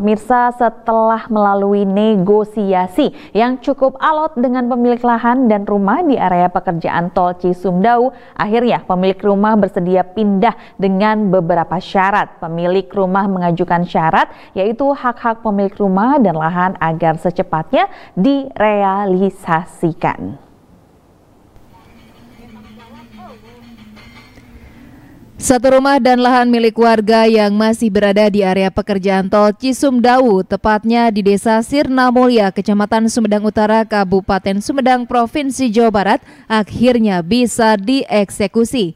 pemirsa, setelah melalui negosiasi yang cukup alot dengan pemilik lahan dan rumah di area pekerjaan tol Cisumdawu, akhirnya pemilik rumah bersedia pindah dengan beberapa syarat. Pemilik rumah mengajukan syarat yaitu hak-hak pemilik rumah dan lahan agar secepatnya direalisasikan. Satu rumah dan lahan milik warga yang masih berada di area pekerjaan tol Cisumdawu, tepatnya di Desa Sirna Mulia, Kecamatan Sumedang Utara, Kabupaten Sumedang, Provinsi Jawa Barat, akhirnya bisa dieksekusi.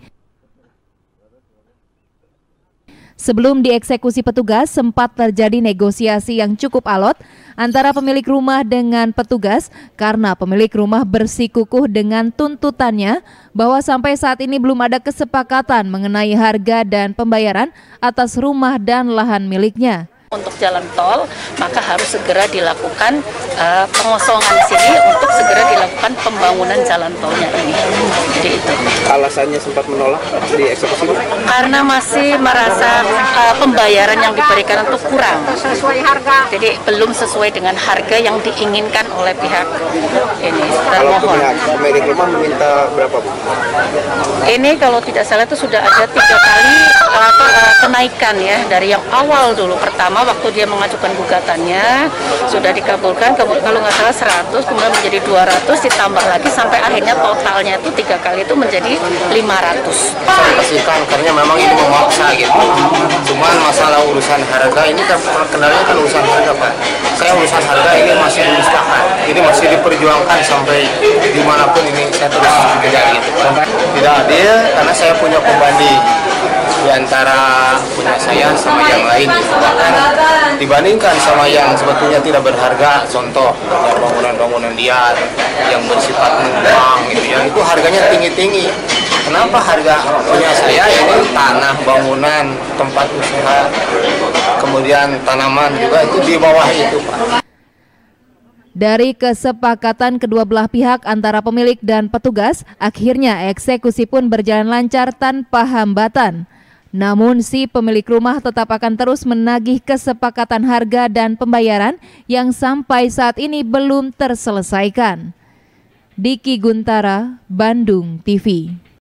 Sebelum dieksekusi petugas, sempat terjadi negosiasi yang cukup alot antara pemilik rumah dengan petugas karena pemilik rumah bersikukuh dengan tuntutannya bahwa sampai saat ini belum ada kesepakatan mengenai harga dan pembayaran atas rumah dan lahan miliknya. Untuk jalan tol, maka harus segera dilakukan pengosongan di sini untuk segera dilakukan pembangunan jalan tolnya ini. Jadi itu. Alasannya sempat menolak dieksekusi? Karena masih merasa pembayaran yang diberikan itu kurang. Sesuai harga. Jadi belum sesuai dengan harga yang diinginkan oleh pihak ini. Kalau pihak pemilik rumah meminta berapa, Bu? Ini kalau tidak salah itu sudah ada 3 kali kenaikan ya, dari yang awal dulu. Pertama waktu dia mengajukan gugatannya sudah dikabulkan, kalau nggak salah 100, kemudian menjadi 200, ditambah lagi sampai akhirnya totalnya itu 3 kali itu menjadi 500. Saya pastikan karena memang ini memaksa gitu. Cuman masalah urusan harga ini terkenalnya kan urusan harga, Pak. Saya urusan harga ini masih diusahakan, ini masih diperjuangkan sampai dimanapun ini saya terus kejar gitu. Tidak adil karena saya punya pembanding di antara punya saya sama yang lain gitu. Bahkan dibandingkan sama yang sebetulnya tidak berharga, contoh bangunan-bangunan liar yang bersifat numpang gitu ya, itu harganya tinggi-tinggi. Kenapa harga punya saya ini tanah, bangunan, tempat usaha, kemudian tanaman juga itu di bawah itu, Pak. Dari kesepakatan kedua belah pihak antara pemilik dan petugas, akhirnya eksekusi pun berjalan lancar tanpa hambatan. Namun si pemilik rumah tetap akan terus menagih kesepakatan harga dan pembayaran yang sampai saat ini belum terselesaikan. Diki Guntara, Bandung TV.